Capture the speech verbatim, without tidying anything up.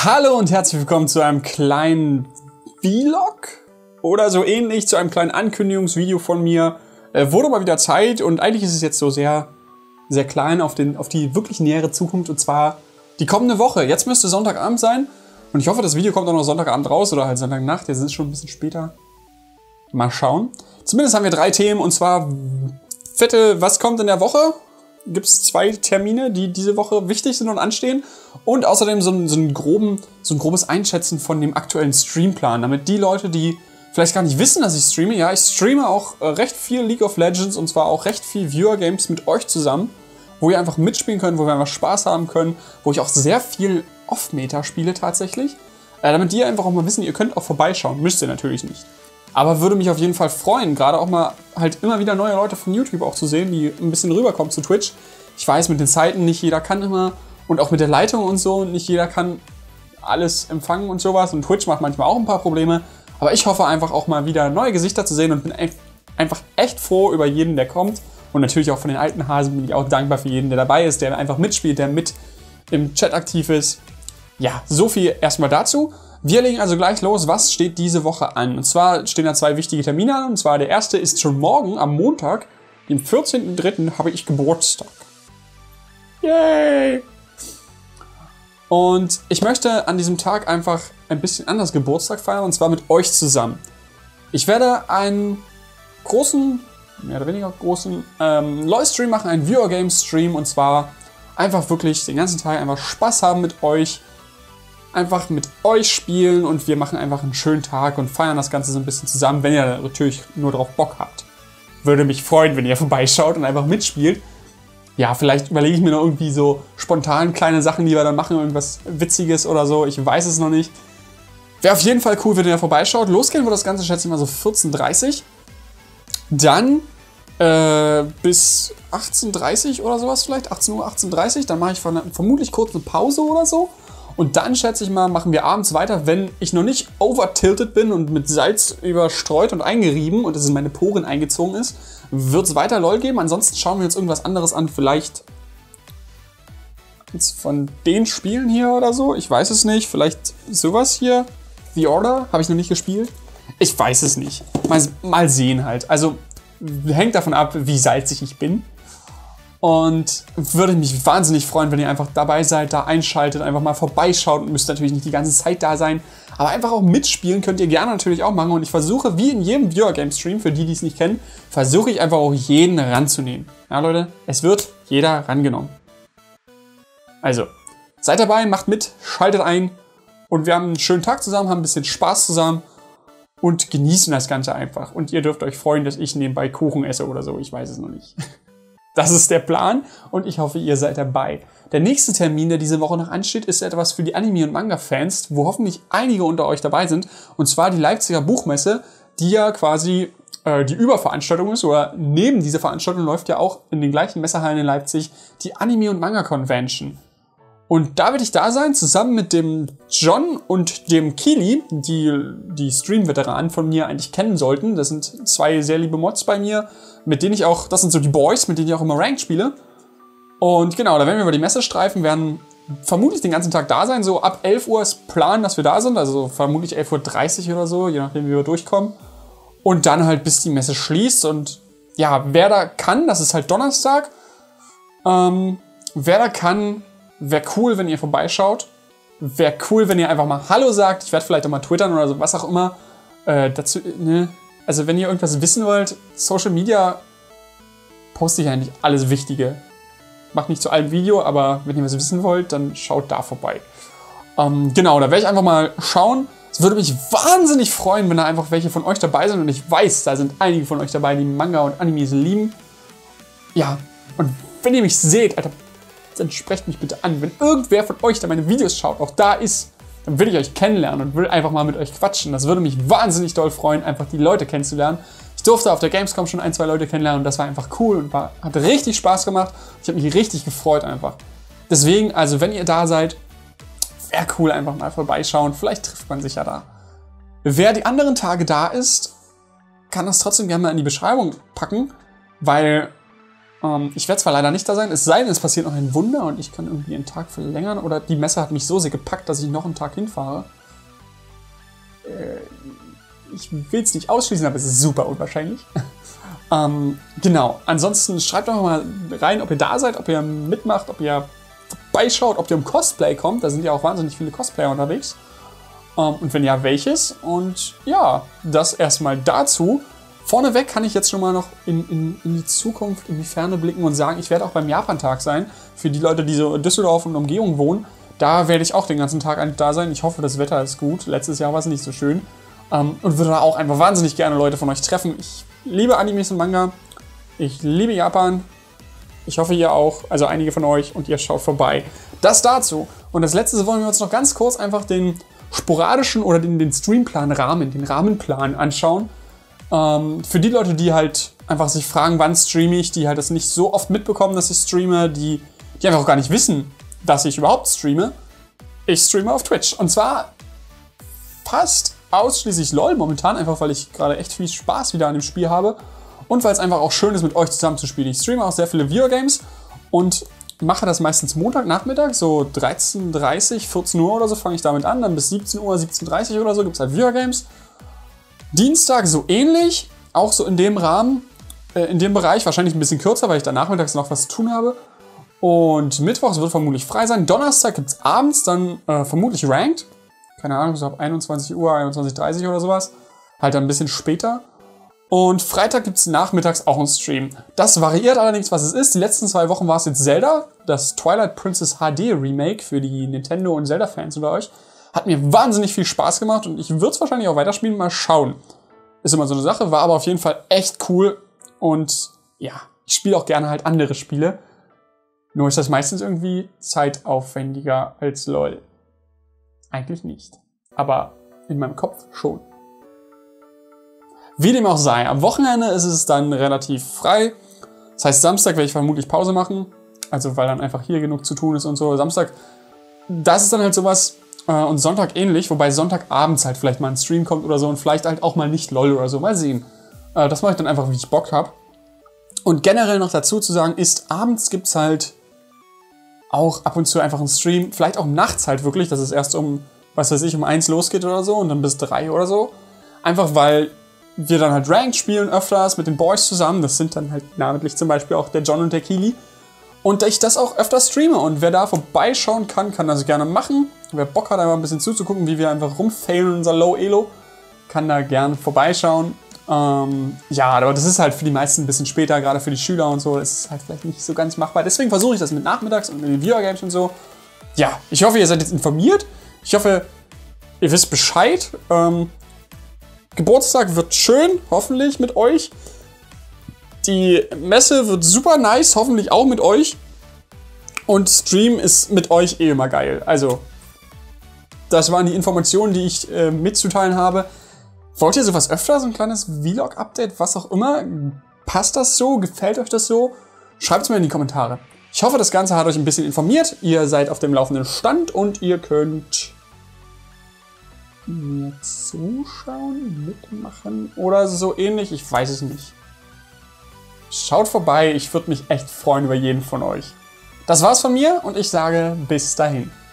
Hallo und herzlich willkommen zu einem kleinen Vlog oder so ähnlich, zu einem kleinen Ankündigungsvideo von mir. Äh, wurde mal wieder Zeit und eigentlich ist es jetzt so sehr, sehr klein auf, den, auf die wirklich nähere Zukunft, und zwar die kommende Woche. Jetzt müsste Sonntagabend sein und ich hoffe, das Video kommt auch noch Sonntagabend raus oder halt Sonntagnacht. Jetzt ist es schon ein bisschen später. Mal schauen. Zumindest haben wir drei Themen, und zwar fette, was kommt in der Woche? Gibt es zwei Termine, die diese Woche wichtig sind und anstehen. Und außerdem so ein, so, einen groben, so ein grobes Einschätzen von dem aktuellen Streamplan. Damit die Leute, die vielleicht gar nicht wissen, dass ich streame, ja, ich streame auch äh, recht viel League of Legends und zwar auch recht viel Viewer Games mit euch zusammen, wo ihr einfach mitspielen könnt, wo wir einfach Spaß haben können, wo ich auch sehr viel Off-Meta spiele tatsächlich. Äh, damit die einfach auch mal wissen, ihr könnt auch vorbeischauen. Müsst ihr natürlich nicht. Aber würde mich auf jeden Fall freuen, gerade auch mal halt immer wieder neue Leute von YouTube auch zu sehen, die ein bisschen rüberkommen zu Twitch. Ich weiß, mit den Zeiten, nicht jeder kann immer, und auch mit der Leitung und so, nicht jeder kann alles empfangen und sowas. Und Twitch macht manchmal auch ein paar Probleme. Aber ich hoffe einfach auch mal wieder neue Gesichter zu sehen und bin einfach echt froh über jeden, der kommt. Und natürlich auch von den alten Hasen bin ich auch dankbar für jeden, der dabei ist, der einfach mitspielt, der mit im Chat aktiv ist. Ja, so viel erstmal dazu. Wir legen also gleich los. Was steht diese Woche an? Und zwar stehen da zwei wichtige Termine an. Und zwar der erste ist schon morgen, am Montag, dem vierzehnten dritten habe ich Geburtstag. Yay! Und ich möchte an diesem Tag einfach ein bisschen anders Geburtstag feiern, und zwar mit euch zusammen. Ich werde einen großen, mehr oder weniger großen ähm, LoL-Stream machen, einen Viewer-Game-Stream, und zwar einfach wirklich den ganzen Tag einfach Spaß haben mit euch. Einfach mit euch spielen und wir machen einfach einen schönen Tag und feiern das Ganze so ein bisschen zusammen, wenn ihr natürlich nur drauf Bock habt. Würde mich freuen, wenn ihr vorbeischaut und einfach mitspielt. Ja, vielleicht überlege ich mir noch irgendwie so spontan kleine Sachen, die wir dann machen, irgendwas Witziges oder so, ich weiß es noch nicht. Wäre auf jeden Fall cool, wenn ihr vorbeischaut. Losgehen wird das Ganze, schätze ich mal, so vierzehn Uhr dreißig. Dann äh, bis achtzehn Uhr dreißig oder sowas vielleicht, achtzehn Uhr, achtzehn Uhr dreißig. Dann mache ich vermutlich kurz eine Pause oder so. Und dann, schätze ich mal, machen wir abends weiter, wenn ich noch nicht overtilted bin und mit Salz überstreut und eingerieben und es in meine Poren eingezogen ist, wird es weiter LOL geben. Ansonsten schauen wir uns irgendwas anderes an, vielleicht von den Spielen hier oder so. Ich weiß es nicht. Vielleicht sowas hier. The Order habe ich noch nicht gespielt. Ich weiß es nicht. Mal, mal sehen halt. Also hängt davon ab, wie salzig ich bin. Und würde mich wahnsinnig freuen, wenn ihr einfach dabei seid, da einschaltet, einfach mal vorbeischaut, und müsst natürlich nicht die ganze Zeit da sein, aber einfach auch mitspielen könnt ihr gerne natürlich auch machen. Und ich versuche, wie in jedem Viewer-Game-Stream, für die, die es nicht kennen, versuche ich einfach auch jeden ranzunehmen. Ja, Leute, es wird jeder rangenommen. Also, seid dabei, macht mit, schaltet ein und wir haben einen schönen Tag zusammen, haben ein bisschen Spaß zusammen und genießen das Ganze einfach. Und ihr dürft euch freuen, dass ich nebenbei Kuchen esse oder so, ich weiß es noch nicht. Das ist der Plan und ich hoffe, ihr seid dabei. Der nächste Termin, der diese Woche noch ansteht, ist etwas für die Anime- und Manga-Fans, wo hoffentlich einige unter euch dabei sind. Und zwar die Leipziger Buchmesse, die ja quasi äh, die Überveranstaltung ist. Oder neben dieser Veranstaltung läuft ja auch in den gleichen Messehallen in Leipzig die Anime- und Manga-Convention. Und da werde ich da sein, zusammen mit dem John und dem Kili, die die Stream-Veteranen von mir eigentlich kennen sollten. Das sind zwei sehr liebe Mods bei mir, mit denen ich auch, das sind so die Boys, mit denen ich auch immer Ranked spiele. Und genau, da werden wir über die Messe streifen, werden vermutlich den ganzen Tag da sein. So ab elf Uhr ist Plan, dass wir da sind, also vermutlich elf Uhr dreißig oder so, je nachdem, wie wir durchkommen. Und dann halt, bis die Messe schließt. Und ja, wer da kann, das ist halt Donnerstag. Ähm, wer da kann, wäre cool, wenn ihr vorbeischaut. Wäre cool, wenn ihr einfach mal Hallo sagt. Ich werde vielleicht auch mal twittern oder so, was auch immer. Äh, dazu, ne? Also wenn ihr irgendwas wissen wollt, Social Media poste ich eigentlich alles Wichtige. Macht nicht zu allem Video, aber wenn ihr was wissen wollt, dann schaut da vorbei. Ähm, genau, da werde ich einfach mal schauen. Es würde mich wahnsinnig freuen, wenn da einfach welche von euch dabei sind. Und ich weiß, da sind einige von euch dabei, die Manga und Animes lieben. Ja, und wenn ihr mich seht, Alter, dann sprecht mich bitte an. Wenn irgendwer von euch, der meine Videos schaut, auch da ist, dann will ich euch kennenlernen und will einfach mal mit euch quatschen. Das würde mich wahnsinnig doll freuen, einfach die Leute kennenzulernen. Ich durfte auf der Gamescom schon ein, zwei Leute kennenlernen und das war einfach cool und war, hat richtig Spaß gemacht. Ich habe mich richtig gefreut einfach. Deswegen, also wenn ihr da seid, wäre cool, einfach mal vorbeischauen. Vielleicht trifft man sich ja da. Wer die anderen Tage da ist, kann das trotzdem gerne mal in die Beschreibung packen, weil Ähm, ich werde zwar leider nicht da sein, es sei denn, es passiert noch ein Wunder und ich kann irgendwie einen Tag verlängern oder die Messe hat mich so sehr gepackt, dass ich noch einen Tag hinfahre. Äh, ich will es nicht ausschließen, aber es ist super unwahrscheinlich. ähm, genau, ansonsten schreibt doch mal rein, ob ihr da seid, ob ihr mitmacht, ob ihr vorbeischaut, ob ihr im Cosplay kommt. Da sind ja auch wahnsinnig viele Cosplayer unterwegs. Ähm, und wenn ja, welches? Und ja, das erstmal dazu. Vorneweg kann ich jetzt schon mal noch in, in, in die Zukunft, in die Ferne blicken und sagen, ich werde auch beim Japantag sein. Für die Leute, die so in Düsseldorf und Umgebung wohnen, da werde ich auch den ganzen Tag eigentlich da sein. Ich hoffe, das Wetter ist gut. Letztes Jahr war es nicht so schön. Ähm, und würde da auch einfach wahnsinnig gerne Leute von euch treffen. Ich liebe Animes und Manga. Ich liebe Japan. Ich hoffe, ihr auch. Also einige von euch. Und ihr schaut vorbei. Das dazu. Und das Letzte wollen wir uns noch ganz kurz einfach den sporadischen oder den, den Streamplan-Rahmen, den Rahmenplan anschauen. Ähm, für die Leute, die halt einfach sich fragen, wann streame ich, die halt das nicht so oft mitbekommen, dass ich streame, die, die einfach auch gar nicht wissen, dass ich überhaupt streame. Ich streame auf Twitch. Und zwar fast ausschließlich LOL momentan, einfach weil ich gerade echt viel Spaß wieder an dem Spiel habe und weil es einfach auch schön ist, mit euch zusammen zu spielen. Ich streame auch sehr viele Viewer-Games und mache das meistens Montagnachmittag, so dreizehn Uhr dreißig, vierzehn Uhr oder so fange ich damit an, dann bis siebzehn Uhr, siebzehn Uhr dreißig oder so gibt es halt Viewer-Games. Dienstag so ähnlich, auch so in dem Rahmen, äh, in dem Bereich, wahrscheinlich ein bisschen kürzer, weil ich da nachmittags noch was zu tun habe. Und Mittwochs wird vermutlich frei sein. Donnerstag gibt es abends dann äh, vermutlich Ranked. Keine Ahnung, so ab einundzwanzig Uhr, einundzwanzig Uhr dreißig oder sowas. Halt dann ein bisschen später. Und Freitag gibt es nachmittags auch einen Stream. Das variiert allerdings, was es ist. Die letzten zwei Wochen war es jetzt Zelda, das Twilight Princess H D Remake für die Nintendo- und Zelda-Fans unter euch. Hat mir wahnsinnig viel Spaß gemacht und ich würde es wahrscheinlich auch weiterspielen, mal schauen. Ist immer so eine Sache, war aber auf jeden Fall echt cool. Und ja, ich spiele auch gerne halt andere Spiele. Nur ist das meistens irgendwie zeitaufwendiger als LOL. Eigentlich nicht. Aber in meinem Kopf schon. Wie dem auch sei, am Wochenende ist es dann relativ frei. Das heißt, Samstag werde ich vermutlich Pause machen. Also weil dann einfach hier genug zu tun ist und so. Samstag, das ist dann halt sowas. Und Sonntag ähnlich, wobei Sonntagabends halt vielleicht mal ein Stream kommt oder so und vielleicht halt auch mal nicht LOL oder so. Mal sehen. Das mache ich dann einfach, wie ich Bock habe. Und generell noch dazu zu sagen ist, abends gibt es halt auch ab und zu einfach einen Stream. Vielleicht auch nachts halt wirklich, dass es erst um, was weiß ich, um eins losgeht oder so und dann bis drei oder so. Einfach weil wir dann halt Ranked spielen öfters mit den Boys zusammen. Das sind dann halt namentlich zum Beispiel auch der John und der Kili. Und ich das auch öfter streame. Und wer da vorbeischauen kann, kann das gerne machen. Wer Bock hat, einfach ein bisschen zuzugucken, wie wir einfach rumfailen in unser Low-Elo, kann da gerne vorbeischauen. Ähm, ja, aber das ist halt für die meisten ein bisschen später, gerade für die Schüler und so. Das ist halt vielleicht nicht so ganz machbar. Deswegen versuche ich das mit nachmittags und mit den Viewer-Games und so. Ja, ich hoffe, ihr seid jetzt informiert. Ich hoffe, ihr wisst Bescheid. Ähm, Geburtstag wird schön, hoffentlich mit euch. Die Messe wird super nice, hoffentlich auch mit euch. Und Stream ist mit euch eh immer geil. Also, das waren die Informationen, die ich äh, mitzuteilen habe. Wollt ihr sowas öfter, so ein kleines Vlog-Update, was auch immer? Passt das so? Gefällt euch das so? Schreibt es mir in die Kommentare. Ich hoffe, das Ganze hat euch ein bisschen informiert. Ihr seid auf dem laufenden Stand und ihr könnt mir zuschauen, mitmachen oder so ähnlich. Ich weiß es nicht. Schaut vorbei, ich würde mich echt freuen über jeden von euch. Das war's von mir und ich sage bis dahin.